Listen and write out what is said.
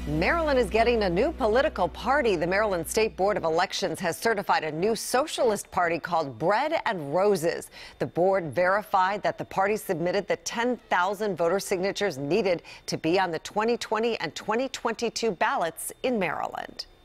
Maryland is getting a new political party. The Maryland State Board of Elections has certified a new socialist party called Bread and Roses. The board verified that the party submitted the 10,000 voter signatures needed to be on the 2020 and 2022 ballots in Maryland.